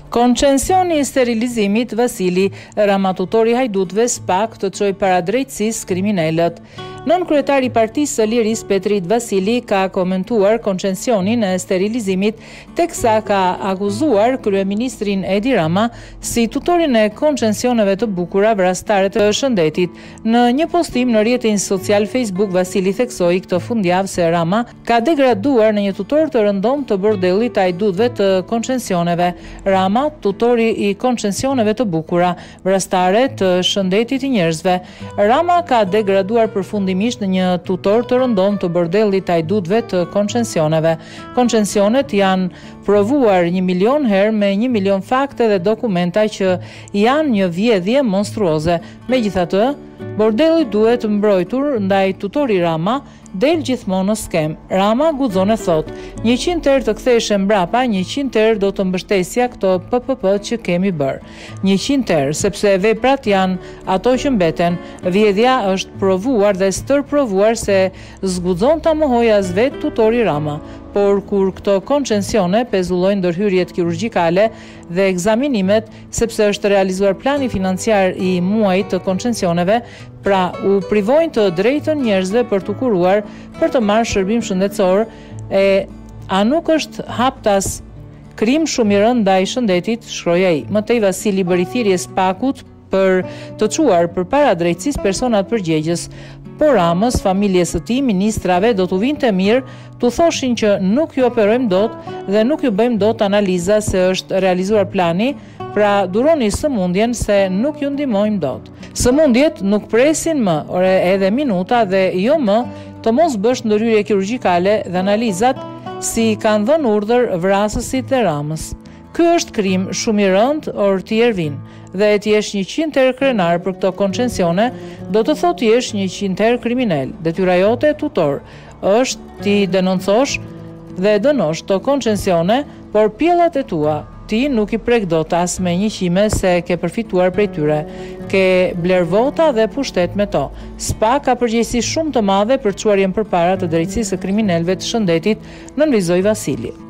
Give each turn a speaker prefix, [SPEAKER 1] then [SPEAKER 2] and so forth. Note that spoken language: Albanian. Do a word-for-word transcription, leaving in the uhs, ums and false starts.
[SPEAKER 1] Koncensioni i sterilizimit Vasili Rama, tutori hajdutëve SPAK të çojë para drejtësisë kriminalët. Nën kryetari i Partisë së Lirisë Petrit Vasili ka komentuar koncensionin e sterilizimit, teksa ka akuzuar kryeministrin Edi Rama si tutorin e koncensioneve të bukura vrastare të shëndetit. Në një postim në rrjetin social Facebook, Vasili theksoi këtë fundjavë se Rama ka degraduar në një tutor të rëndom të bordellit të hajdutëve të koncensioneve. Rama, tutori i koncensioneve të bukura vrastare të shëndetit i njerëzve. Rama ka degraduar përfundimisht në një tutor të rëndom të bordellit të hajdutëve të koncensioneve. Koncensionet janë provuar një milion herë me një milion fakte dhe dokumenta që janë një vjedhje monstruoze. Megjithatë, bordelli duhet mbrojtur ndaj tutori Rama del gjithmonë në skem. Rama guxon e thot, njëqind herë të ktheheshe mbrapa, njëqind herë do të mbështesja këto P P P që kemi bërë. njëqind herë, sepse veprat janë ato që mbeten. Vjedhja është provuar dhe stërprovuar se zguxon ta mohojë as vet tutori Rama. Por kur këto koncensione pezullojnë ndërhyrjet kirurgjikale dhe ekzaminimet, sepse është realizuar plani financiar i muajit të koncensioneve, pra u privojnë të drejtën njerëzve për të kuruar, për të marrë shërbim shëndetësor, e a nuk është haptas krim shumë i rënd ndaj shëndetit, shkroi ai. Mëtej Vasili bëri thirrje SPAK-ut për të çuar përpara drejtësisë personat përgjegjës. Por Ramës, familjes së tij, ministrave do t'u vinte mirë, t'u thoshin që nuk ju operojmë dot dhe nuk ju bëjmë dot analiza se është realizuar plani, pra duroni sëmundjen se nuk ju ndihmojmë dot. Sëmundjet nuk presin më, ore edhe minuta dhe jo më të mos bësh ndërhyrje kirurgjikale dhe analizat si kanë dhënë urdhër vrasësit e Ramës. Ky është krim shumë i rënd, or ti Ervin, dhe ti jesh njëqind herë krenar për këto koncensione, do të thotë jesh njëqind herë kriminal. Detyra jote tutor është ti denoncosh dhe dënosh këto koncensione, por pjellat e tua ti nuk i prek dot as me një qime se ke përfituar prej tyre. Ke bler vota dhe pushtet me to. SPAK ka përgjegjësi shumë të madhe për çuarjen përpara të drejtësisë së kriminalëve të shëndetit, nënvizoi Vasili.